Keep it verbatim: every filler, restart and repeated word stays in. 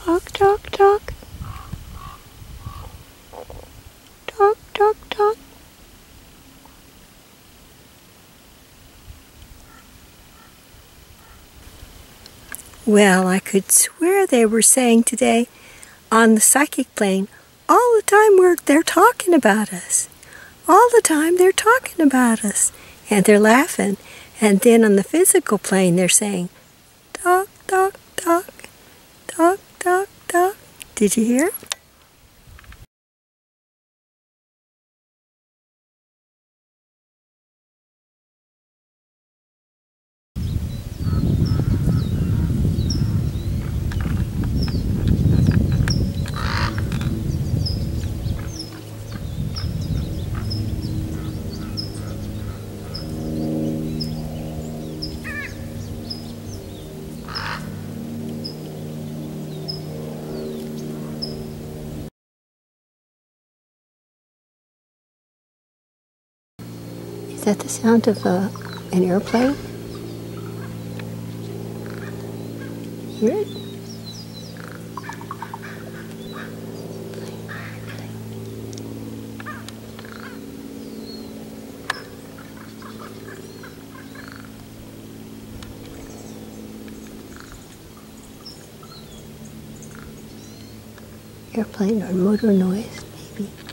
Talk, talk, talk. Talk, talk, talk. Well, I could swear they were saying today on the psychic plane, all the time we're, they're talking about us. All the time they're talking about us. And they're laughing. And then on the physical plane they're saying, talk, talk, talk, talk, talk, talk. Did you hear it? Is that the sound of uh, an airplane? Hear it? Airplane or motor noise, maybe.